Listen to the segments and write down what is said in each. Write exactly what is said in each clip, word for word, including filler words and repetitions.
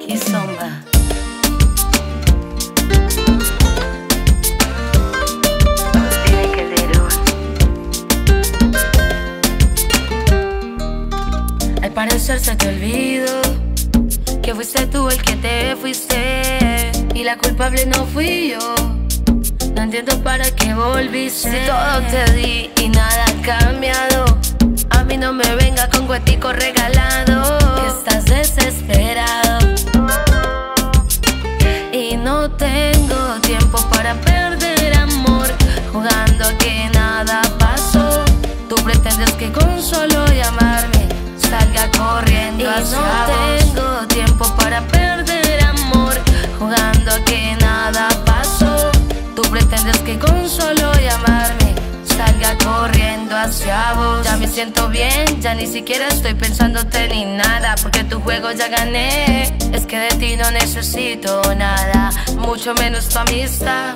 Kizomba. Al parecer se te olvidó que fuiste tú el que te fuiste y la culpable no fui yo. No entiendo para qué volviste. Si todo te di y nada ha cambiado, a mí no me venga con cuetico regalado, que estás desesperado. Y no tengo tiempo para perder amor jugando a que nada pasó. Tú pretendes que con solo llamarme salga corriendo hacia vos. Y no tengo tiempo para perder amor jugando a que nada pasó. Tú pretendes que con solo llamarme salga corriendo hacia vos. Ya me siento bien, ya ni siquiera estoy pensándote ni nada, porque tu juego ya gané. Es que de ti no necesito nada, mucho menos tu amistad.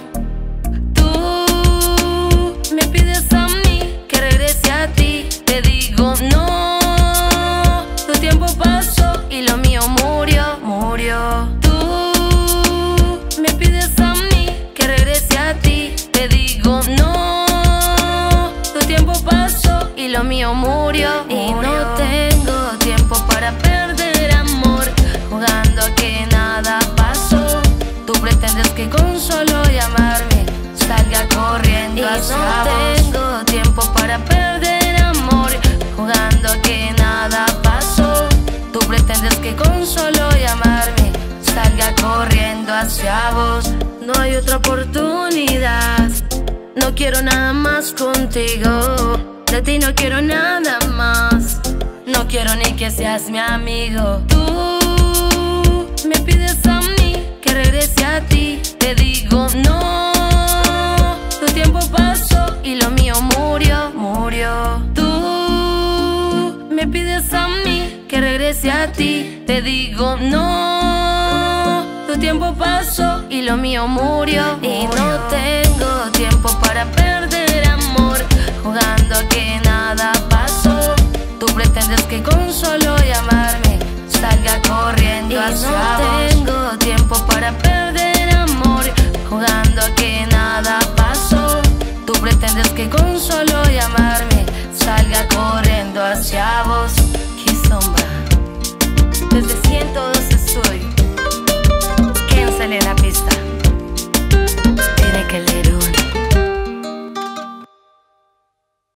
Tú me pides a mí que regrese a ti, te digo no. Tu tiempo pasó y lo mío murió, murió. Tú me pides a mí que regrese a ti, te digo no. Tu tiempo pasó y lo mío murió, murió. Y no tengo tiempo para perder amor jugando a que nada pasó. Tú pretendes que con solo llamarme salga corriendo hacia vos. Y no tengo tiempo para perder amor jugando a que nada pasó. Tú pretendes que con solo llamarme salga corriendo hacia vos. No hay otra oportunidad, no quiero nada más contigo. De ti no quiero nada más, no quiero ni que seas mi amigo. Tú me pides a mí que regrese a ti, te digo no. Tu tiempo pasó y lo mío murió, murió. Tú me pides a mí que regrese a ti, te digo no. Tu tiempo pasó y lo mío murió, murió. Y no tengo tiempo para perder amor jugando a que nada pasó. Tú pretendes que con solo llamarme salga corriendo hacia vos. Y no tengo tiempo para perder amor jugando a que nada pasó. Tú pretendes que con solo llamarme